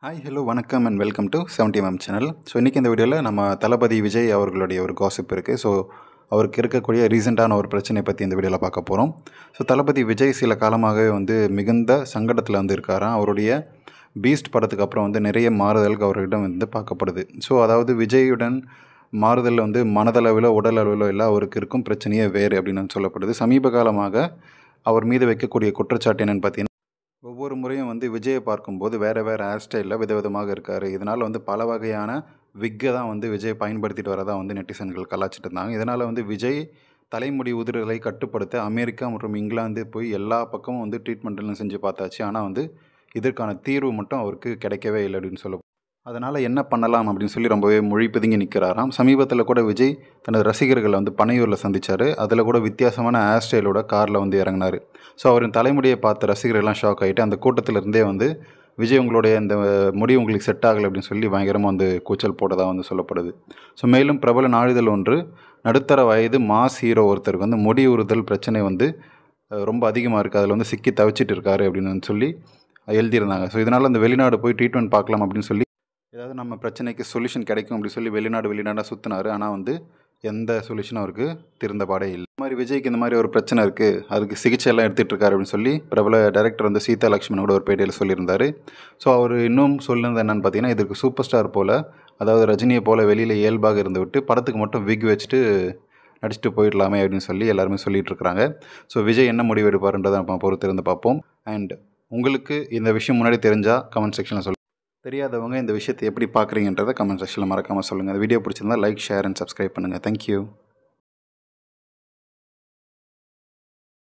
Hi hello வணக்கம் and welcome to 70mm channel. So இன்றைக்கி இந்த வீடியோவில் நம்ம தளபதி விஜய் அவர்களுடைய ஒரு காசிப் இருக்குது. ஸோ அவருக்கு இருக்கக்கூடிய ரீசெண்டான ஒரு பிரச்சனையை பற்றி இந்த வீடியோவில் பார்க்க போகிறோம். ஸோ தளபதி விஜய் சில காலமாகவே மிகுந்த சங்கடத்தில் இருக்காராம். அவருடைய பீஸ்ட் படத்துக்கு அப்புறம் நிறைய மாறுதல்கள் அவர்கிட்ட பார்க்கப்படுது. ஸோ அதாவது விஜயுடன் மாறுதல் மனதளவில் உடல் அளவில் எல்லாம் அவருக்கு இருக்கும் பிரச்சனையே வேறு அப்படின்னு சொல்லப்படுது. சமீப காலமாக அவர் மீது வைக்கக்கூடிய குற்றச்சாட்டு என்னென்னு பார்த்தீங்கன்னா, ஒவ்வொரு முறையும் விஜயை பார்க்கும்போது வேறு ஹேர் ஸ்டைலில் விதவிதமாக இருக்கார். இதனால் பல வகையான விக்கை தான் விஜய் பயன்படுத்திட்டு வரதா நெட்டிசன்கள் கலாச்சிட்டு இருந்தாங்க. இதனால் விஜய் தலைமுடி உதிர்தலை கட்டுப்படுத்த அமெரிக்கா மற்றும் இங்கிலாந்து போய் எல்லா பக்கமும் ட்ரீட்மெண்ட்லாம் செஞ்சு பார்த்தாச்சு. ஆனால் இதற்கான தீர்வு மட்டும் அவருக்கு கிடைக்கவே இல்லை அப்படின்னு சொல்ல. அதனால் என்ன பண்ணலாம் அப்படின்னு சொல்லி ரொம்பவே மொழி பிதுங்கி நிற்கிறாராம். சமீபத்தில் கூட விஜய் தனது ரசிகர்களை பனையூரில் சந்தித்தார். அதில் கூட வித்தியாசமான ஹேர் ஸ்டைலோட காரில் இறங்கினார். ஸோ அவரின் தலைமுடியை பார்த்த ரசிகர்கள்லாம் ஷாக் ஆகிட்டு அந்த கூட்டத்திலிருந்தே விஜய் உங்களுடைய இந்த முடி உங்களுக்கு செட் ஆகலை அப்படின்னு சொல்லி பயங்கரமாக கூச்சல் போட்டதாக சொல்லப்படுது. ஸோ மேலும் பிரபல நாளிதழ் ஒன்று நடுத்தர வயது மாஸ் ஹீரோ ஒருத்தருக்கு முடி உறுதல் பிரச்சனை ரொம்ப அதிகமாக இருக்குது, அதில் சிக்கி தவிச்சிட்டு இருக்காரு அப்படின்னு சொல்லி எழுதியிருந்தாங்க. ஸோ இதனால் அந்த வெளிநாடு போய் ட்ரீட்மெண்ட் பார்க்கலாம் அப்படின்னு சொல்லி, ஏதாவது நம்ம பிரச்சனைக்கு சொல்யூஷன் கிடைக்கும் அப்படின்னு சொல்லி வெளிநாடாக சுற்றினார். ஆனால் எந்த சொல்யூஷனும் அவருக்கு திருந்த பாடே இல்லை. இந்த மாதிரி விஜய்க்கு இந்த மாதிரி ஒரு பிரச்சனை இருக்குது, அதுக்கு சிகிச்சை எல்லாம் எடுத்துகிட்டு இருக்காரு அப்படின்னு சொல்லி பிரபல டைரக்டர் சீதா லக்ஷ்மணோட ஒரு பேட்டியில் சொல்லியிருந்தார். ஸோ அவர் இன்னும் சொல்லுறது என்னென்னு பார்த்தீங்கன்னா, இதற்கு சூப்பர் ஸ்டார் போல், அதாவது ரஜினியை போல் வெளியில் இயல்பாக இருந்து விட்டு படத்துக்கு மட்டும் விக் வச்சுட்டு நடிச்சுட்டு போயிடலாமே அப்படின்னு சொல்லி எல்லாருமே சொல்லிகிட்டு இருக்கிறாங்க. ஸோ விஜய் என்ன முடிவு எடுப்பாருன்றதை நம்ம பொறுத்து இருந்து பார்ப்போம். அண்ட் உங்களுக்கு இந்த விஷயம் முன்னாடி தெரிஞ்சால் கமெண்ட் செக்ஷனில் சொல்லுங்கள். தெரியாதவங்க இந்த விஷயத்தை எப்படி பார்க்குறீங்கன்றதை கமெண்ட் செக்ஷனில் மறக்காமல் சொல்லுங்கள். இந்த வீடியோ பிடிச்சிருந்தால் லைக், ஷேர் அண்ட் சப்ஸ்கிரைப் பண்ணுங்கள். தேங்க்யூ.